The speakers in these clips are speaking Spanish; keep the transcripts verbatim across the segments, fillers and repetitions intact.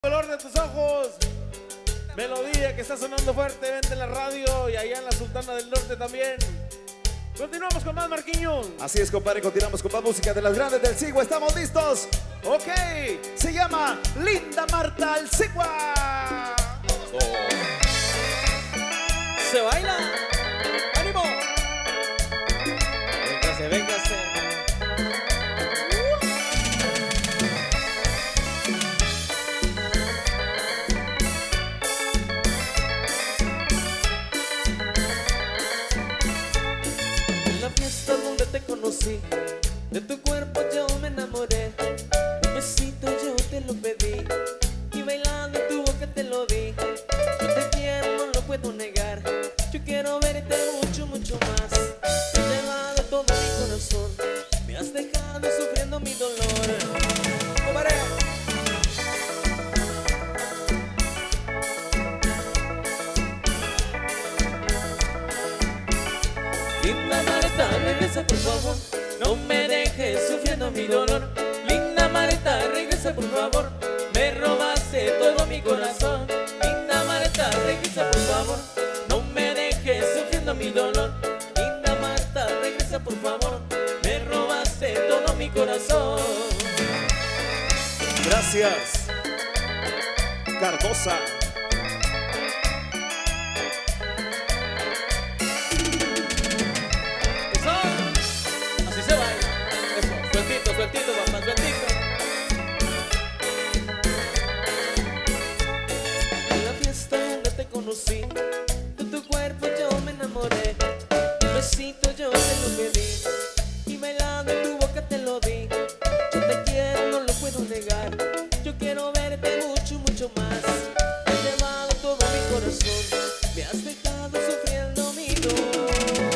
Color de tus ojos, melodía que está sonando fuertemente en la radio y allá en la Sultana del Norte también. Continuamos con más, Marquiños. Así es, compadre, continuamos con más música de las grandes del Sigua. ¿Estamos listos? Ok, se llama Linda Marta el Sigua. Oh. Se baila, ánimo. Véngase, véngase. Te conocí, de tu cuerpo yo me enamoré. Un besito yo te lo pedí y bailando en tu boca te lo di. Yo te quiero, no lo puedo negar. Yo quiero verte mucho, mucho más. Te he llevado todo mi corazón, me has dejado sufriendo mi dolor. ¡Compadre! Linda Marta, regresa por favor, no me dejes sufriendo mi dolor. Linda Marta, regresa por favor, me robaste todo mi corazón. Linda Marta, regresa por favor, no me dejes sufriendo mi dolor. Linda Marta, regresa por favor, me robaste todo mi corazón. Gracias, Cardosa. Sueltito, sueltito, papá, sueltito. En la fiesta donde te conocí, de tu cuerpo yo me enamoré. Un besito yo te lo pedí y bailando en tu boca te lo di. Yo te quiero, no lo puedo negar. Yo quiero verte mucho, mucho más. Te he llevado todo mi corazón, me has dejado sufriendo mi dolor.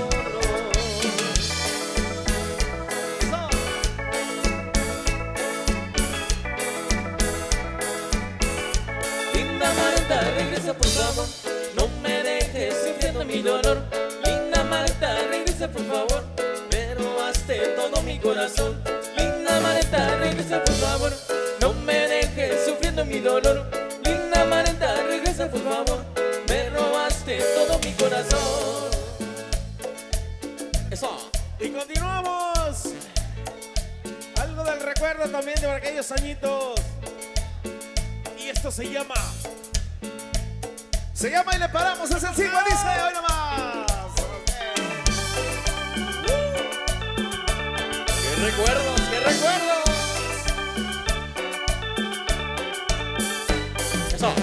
Regresa por favor, no me dejes sufriendo mi dolor. Linda Marta, regresa por favor, me robaste todo mi corazón. Linda Marta, regresa por favor, no me dejes sufriendo mi dolor. Linda Marta, regresa por favor, me robaste todo mi corazón. Eso. Y continuamos. Algo del recuerdo también de aquellos añitos. Y esto se llama... Se llama Y le paramos, es el Sigua, dice, hoy nomás. ¡Qué recuerdos, qué recuerdos! Eso.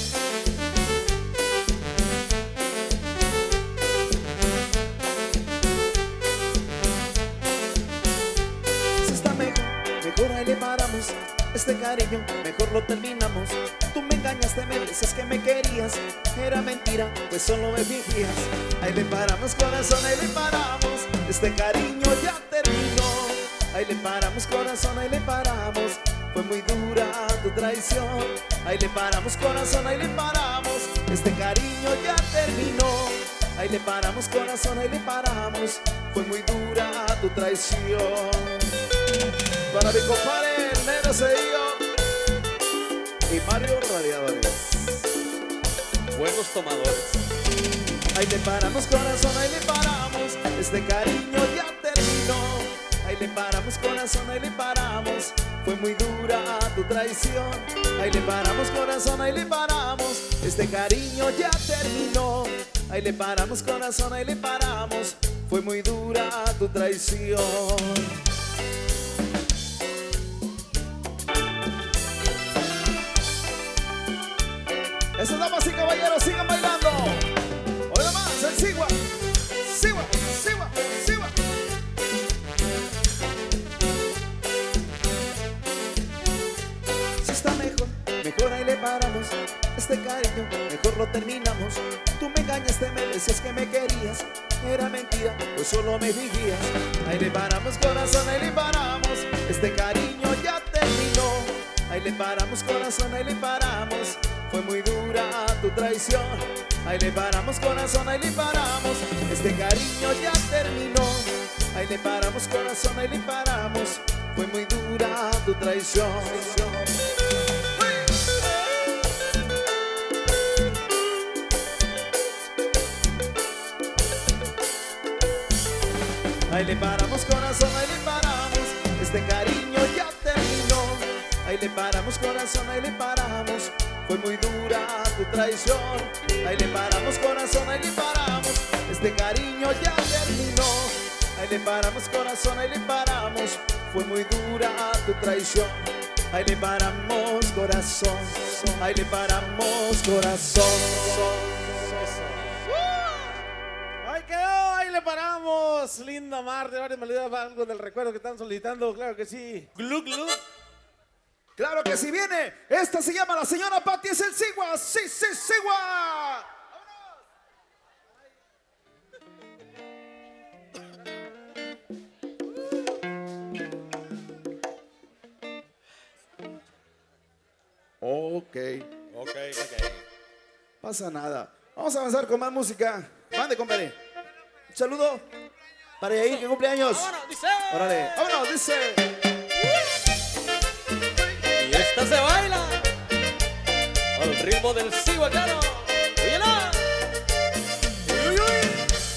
Si está mejor, mejor ahí le paramos. Este cariño, mejor lo terminamos. Tú me engañaste, me dices que me querías. Era mentira, pues solo me fingías. Ahí le paramos, corazón, ahí le paramos. Este cariño ya terminó. Ahí le paramos, corazón, ahí le paramos. Fue muy dura tu traición. Ahí le paramos, corazón, ahí le paramos. Este cariño ya terminó. Ahí le paramos, corazón, ahí le paramos. Fue muy dura tu traición. Para mi compadre, el Nero Cedillo y Mario Radiadores, Buenos tomadores. ahí le paramos, corazón, ahí le paramos. Este cariño ya terminó. Ahí le paramos, corazón, ahí le paramos. Fue muy dura tu traición. Ahí le paramos, corazón, ahí le paramos. Este cariño ya terminó. Ahí le paramos, corazón, ahí le paramos. Fue muy dura tu traición. Eso, damas y caballeros, sigan bailando. Hoy nomás, el Sigua, Sigua, Sigua, Sigua. Si está mejor, mejor ahí le paramos. Este cariño, mejor lo terminamos. Tú me engañaste, me decías que me querías. Era mentira, pues solo me fingías. Ahí le paramos, corazón, ahí le paramos. Este cariño ya terminó. Ahí le paramos, corazón, ahí le paramos. Fue muy dura tu traición. Ahí le paramos, corazón, ahí le paramos. Este cariño ya terminó. Ahí le paramos, corazón, ahí le paramos. Fue muy dura tu traición. Ahí le paramos corazón, ahí le paramos, este cariño ya terminó. Ahí le paramos corazón, ahí le paramos, fue muy dura tu traición. Ahí le paramos corazón, ahí le paramos, este cariño ya terminó. Ahí le paramos corazón, ahí le paramos, fue muy dura tu traición. Ahí le paramos corazón, ahí le paramos corazón. Ahí quedó, ahí le paramos. Linda Mar, de varias melodías, algo del recuerdo que están solicitando, claro que sí. Glu, glu. Claro que si viene, esta se llama La Señora Pati, es el Sigua, sí, sí, Sigua. Ok. Ok, ok. Pasa nada. Vamos a avanzar con más música. Mande, compadre. Un saludo para Yair, que cumpleaños. Vámonos, dice. Órale, vámonos, dice. Y esta se baila al ritmo del ciguacano. ¡Óyela! ¡Uy, uy, uy!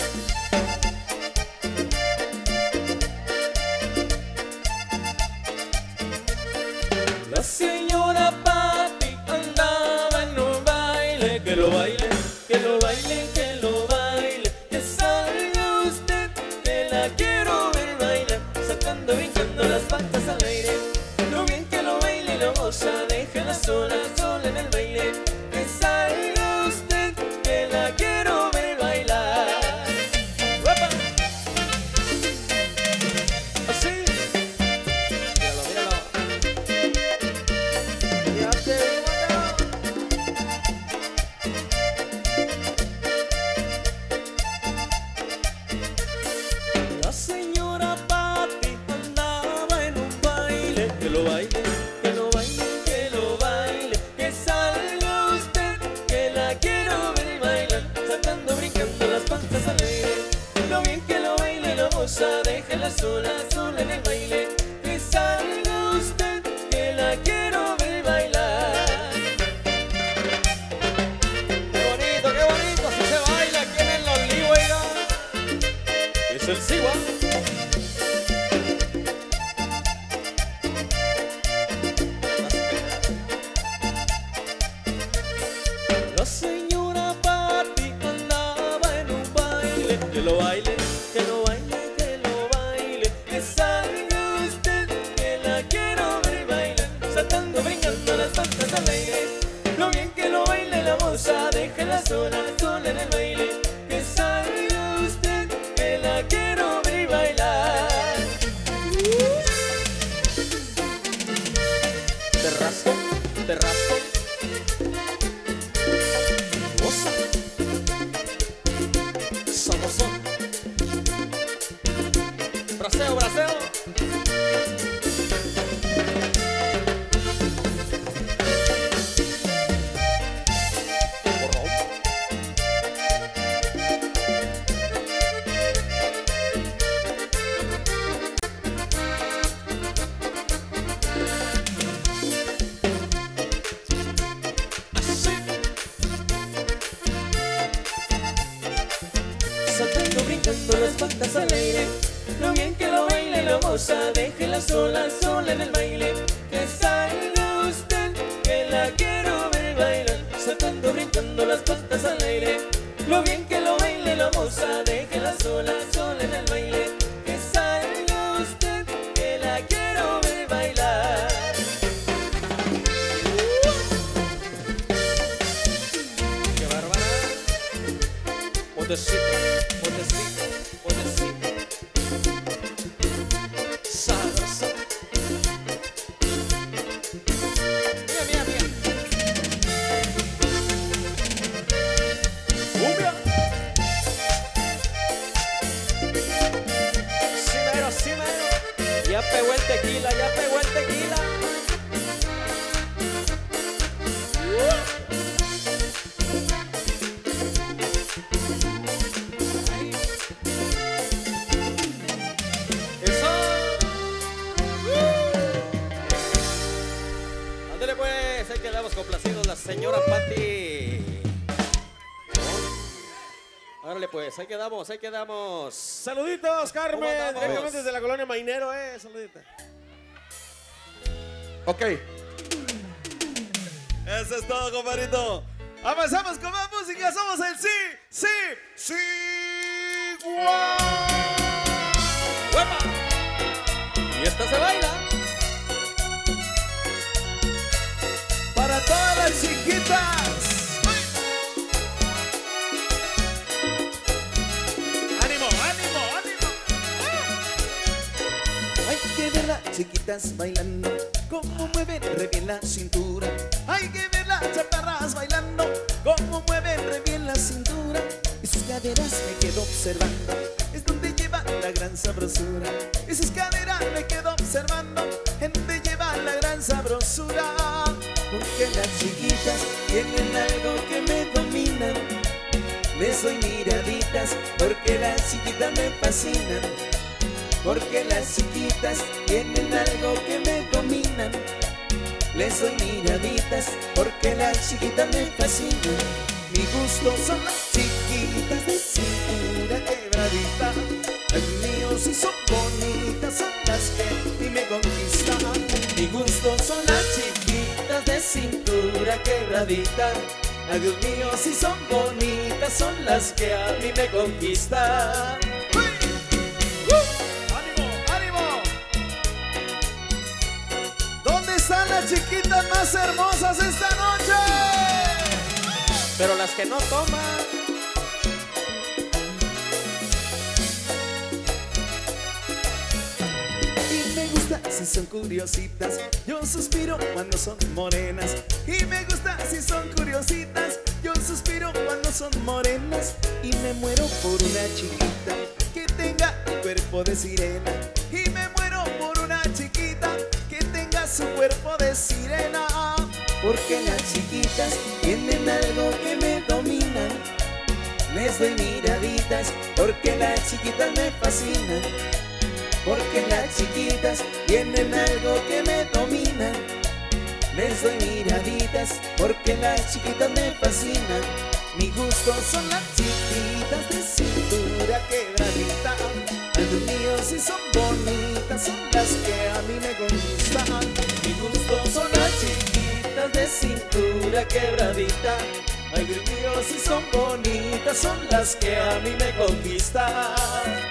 La señora Pati andaba en un baile, que lo baile, que lo baile, que lo baile, que salga usted, que la quiero ver bailar, sacando, brincando las patas al aire, lo bien que lo baile y lo goza, déjela sola, sola en el baile, que salga usted, que la quiero ver bailar. ¡Uepa! Así. Míralo, míralo. Ya te digo, La señora Pati andaba en un baile, que lo baile, que lo baile, que lo baile, que salga usted, que la quiero ver bailar, saltando, brincando las patas al aire, lo bien que lo baile, lo goza, déjela sola, sola en el baile, que salga usted, que la quiero ver bailar. Qué bonito, qué bonito, así se baila aquí en el Olivo, oiga. Es el Sigua. La señora Pati andaba en un baile, que lo baile, que lo baile, que lo baile, que salga usted, que la quiero ver bailar, saltando, brincando las patas al aire, lo bien que lo baile la moza, déjela sola, sola en el baile, que salga usted, que la quiero ver bailar. Te rasco, te rasco. Goza. Sabrosón. Braseo, braseo. Borrón. Así. Saltando, brincando las patas al aire, lo bien que lo baile la moza, déjela sola, sola en el baile, que salga usted, que la quiero ver bailar, saltando, brincando las patas al aire, lo bien que lo baile la moza, déjela sola, sola en el baile, que salga usted, que la quiero ver bailar. ¡Qué bárbara! Botecito, botecito, botecito. Sabroso. Mira, mira, mira. Cumbia. Sí, mero, sí, mero. Ya pegó el tequila, ya pegó el tequila. Eso. Ándale pues, ahí quedamos complacidos, la señora Pati. Órale. pues, ahí quedamos, ahí quedamos. Saluditos, Carmen, directamente desde la colonia Mainero, eh, saluditos. Ok. Eso es todo, compadrito. Avanzamos con más música, somos el sí, sí, sí, guau. ¡Huepa! Y esta se baila. Para todas las chiquitas. ¡Ánimo, ánimo, ánimo! Hay que ver las chiquitas bailando, cómo mueven re bien la cintura. Hay que ver las chaparras bailando, cómo mueven re bien la cintura. Y sus caderas me quedo observando, es donde lleva la gran sabrosura. Y sus caderas me quedo observando, en donde lleva la gran sabrosura. Porque las chiquitas tienen algo que me dominan. Les doy miraditas porque las chiquitas me fascinan. Porque las chiquitas tienen algo que me dominan. Les doy miraditas porque las chiquitas me fascinan. Mi gusto son las chiquitas de cintura quebradita. Los míos si son bonitas son las que a mí me conquistan. Mi gusto son las chiquitas de cintura quebradita. Ay, Dios mío, si son bonitas, son las que a mí me conquistan. ¡Ánimo, ánimo! ¿Dónde están las chiquitas más hermosas esta noche? Pero las que no toman. Y me gusta si son curiositas, yo suspiro cuando son morenas. Y me gusta si son curiositas, yo suspiro cuando son morenas. Y me muero por una chiquita que tenga el cuerpo de sirena. Y me muero por una chiquita que tenga su cuerpo de sirena. Porque las chiquitas tienen algo que me dominan. Les doy miraditas porque las chiquitas me fascinan. Porque las chiquitas tienen algo que me dominan. Les doy miraditas porque las chiquitas me fascinan. Mi gusto son las chiquitas de cintura quebradita. Ay, Dios mío, si son bonitas son las que a mí me conquistan. Mi gusto son las chiquitas de cintura quebradita. Ay, Dios mío, si son bonitas son las que a mí me conquistan.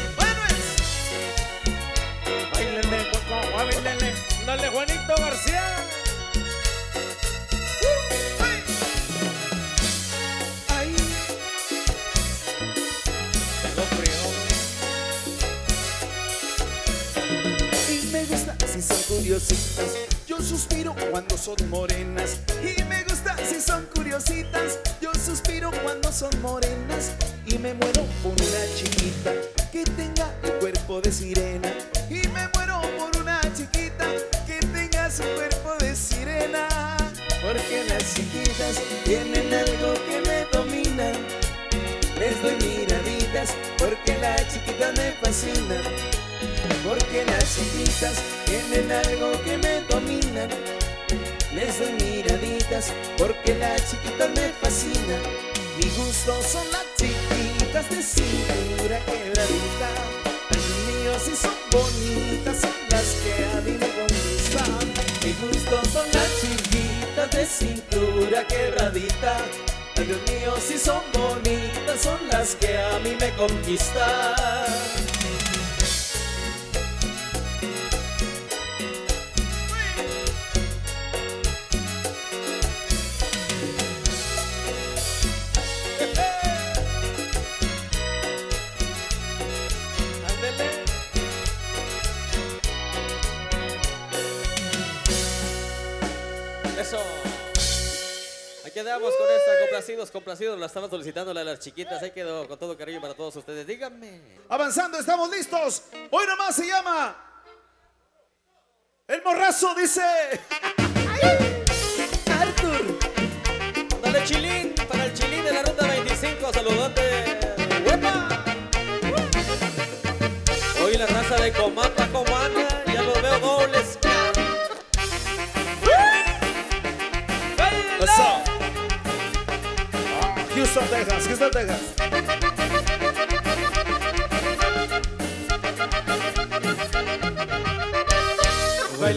Báilele, Coco, báilele. Dale, Juanito García. Ay, Tengo frío. y me gusta si son curiositas, yo suspiro cuando son morenas. Y me gusta si son curiositas, yo suspiro cuando son morenas. Y me muero por una chiquita que tenga el cuerpo de sirena. Y me muero por una chiquita que tenga su cuerpo de sirena. Porque las chiquitas tienen algo que me dominan. Les doy miraditas porque las chiquitas me fascinan. Porque las chiquitas tienen algo que me dominan. Les doy miraditas porque las chiquitas me fascinan. Mi gusto son las chiquitas de cintura quebradita. Ay, Dios mío, si son bonitas son las que a mí me conquistan. Mi gusto son las chiquitas de cintura quebradita. Ay, Dios mío, si son bonitas son las que a mí me conquistan. Eso. Ahí quedamos con esta. Complacidos, complacidos. La estaban solicitando la de las chiquitas. Ahí quedó con todo cariño para todos ustedes. Díganme. Avanzando, estamos listos. Hoy nomás se llama El Morrazo, dice Arthur. Dale, Chilín. Para el Chilín de la ruta veinticinco. Saludote. ¡Huepa! Hoy la raza de Comapa, Comana. Ya los veo dobles. Eso. Ah, Houston, Texas, Houston, Texas.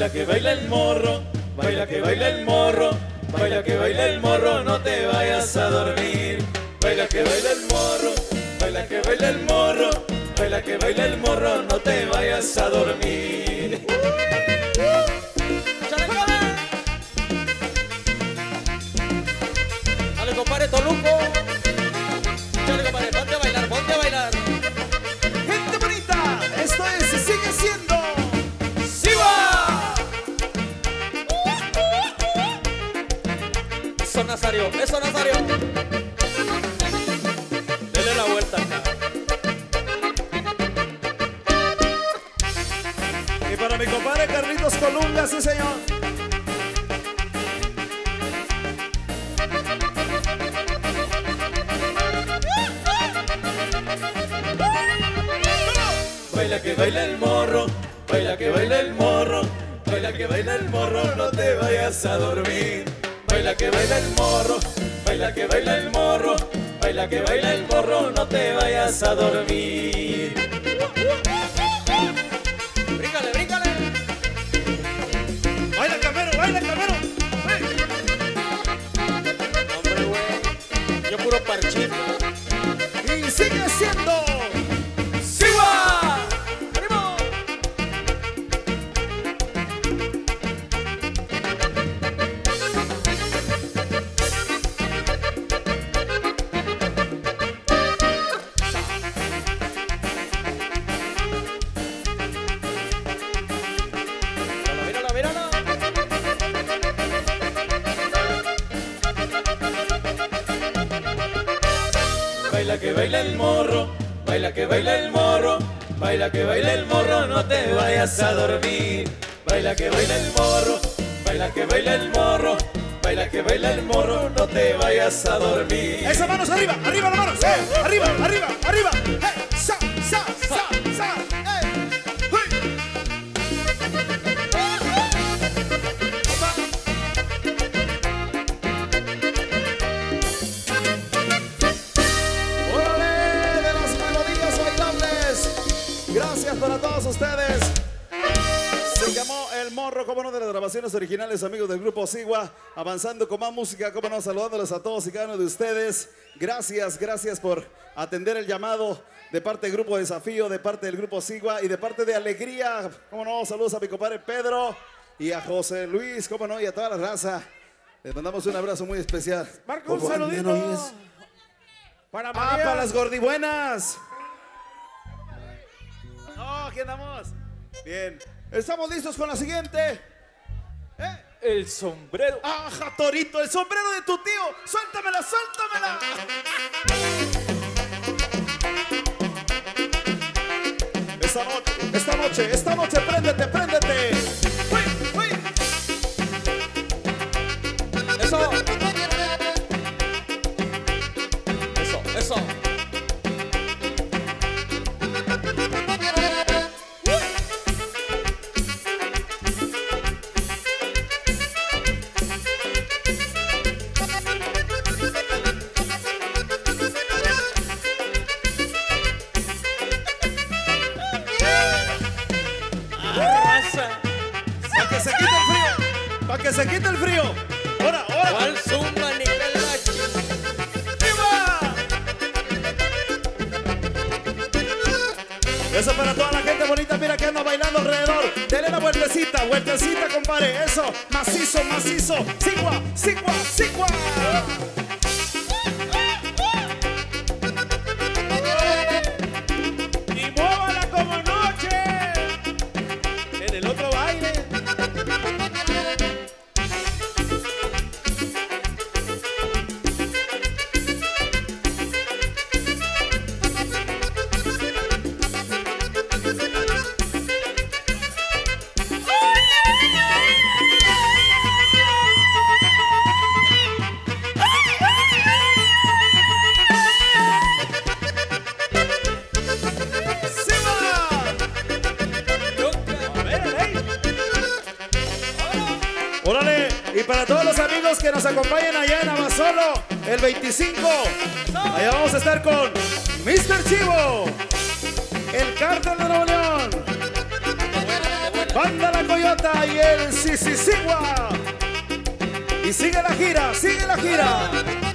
baila que baila el morro, baila que baila el morro, baila que baila el morro, no te vayas a dormir. Baila que baila el morro, baila que baila el morro, baila que baila el morro, no te vayas a dormir. Dale, compadre Toluco. Dale, compadre, ponte a bailar, ponte a bailar. Gente bonita, esto es y sigue siendo ¡Siwa! Eso, Nazario, eso, Nazario. Dele la vuelta acá. Y para mi compadre Carlitos Colunga, sí señor. Baila que baila el morro, baila que baila el morro, baila que baila el morro, no te vayas a dormir. Baila que baila el morro, baila que baila el morro, baila que baila el morro, no te vayas a dormir. Bríncale, bríncale. Baila Camero, baila Camero. Hombre, güey, yo puro parchito. Y sigue siendo ¡Siwa! ¡Ánimo! Mírala, mírala, mírala. Baila que baila el morro, baila que baila el morro, baila que baila el morro, no te vayas a dormir. Baila que baila el morro, baila que baila el morro, baila que baila el morro, no te vayas a dormir. esas manos arriba, arriba las manos, eh, arriba, arriba, arriba, eh, sa, sa, sa, sa, eh, uy. ¡Órale! De las melodías bailables. Gracias para todos ustedes. Se llamó El Morro, como no, de las grabaciones originales, amigos del grupo Sigua, avanzando con más música, como no, saludándoles a todos y cada uno de ustedes. Gracias, gracias por atender el llamado de parte del grupo Desafío, de parte del grupo Sigua y de parte de Alegría. Como no, saludos a mi compadre Pedro y a José Luis, como no, y a toda la raza. Les mandamos un abrazo muy especial. Marco, un Ojo, saludito. bien, hoy es- Para Ah, María. para las gordibuenas. No, aquí andamos. Bien. Estamos listos con la siguiente. ¿Eh? El sombrero. ¡Ajá, Torito! ¡El sombrero de tu tío! ¡Suéltamela, suéltamela! Esta noche, esta noche, esta noche, préndete, préndete. ¡Uy, uy! Eso. Eso, eso. ¡Para que se quite el frío! ¡Para que se quite el frío! ¡Ahora, ahora! ¿Cuál zumba, ni pelache? ¡Viva! Eso para toda la gente bonita, mira que anda bailando alrededor. Dele la vueltecita, vueltecita, compadre. Eso, macizo, macizo. Sigua, sigua, sigua. Y muévala como noche. En el otro baile. Órale, y para todos los amigos que nos acompañan allá en Abasolo, el veinticinco, allá vamos a estar con mister Chivo, el Cártel de Nuevo León. De buena, de buena. Banda La Coyota y el Sisisigua. Y sigue la gira, sigue la gira.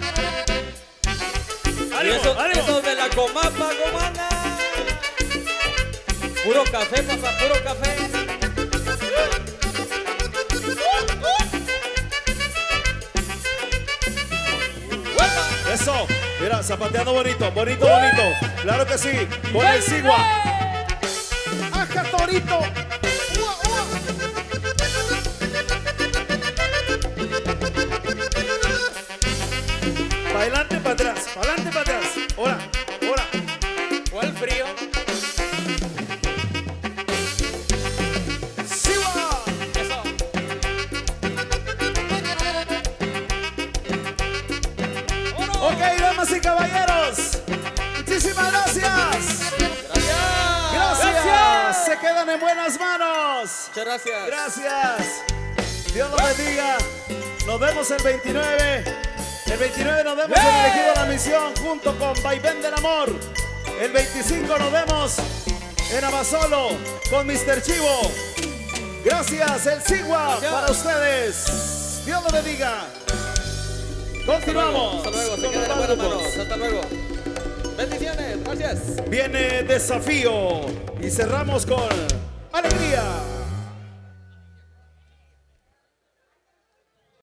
Y eso, eso de la comapa, comanda. Puro café, papá, puro café. Eso, mira, zapateando bonito, bonito, bonito. Claro que sí, con el Sigua. ¡Aja, torito! ¡Ua, ua! Pa' adelante, para atrás, para adelante, para atrás. Ahora, ahora. ¿Cuál frío? ¡Sigua! Eso. Ok, damas y caballeros. Muchísimas gracias. Gracias. Gracias. Gracias. Se quedan en buenas manos. Muchas gracias. Gracias. Dios los bendiga. Nos vemos el veintinueve. El veintinueve nos vemos en el Ejido La Misión junto con Vaivén del Amor. El veinticinco nos vemos en Abasolo con mister Chivo. Gracias, el Sigua para ustedes. Dios los bendiga. Continuamos. Hasta luego, se con quedan los en buenas bámbicos. manos. Hasta luego. Bendiciones, gracias. Viene Desafío y cerramos con Alegría.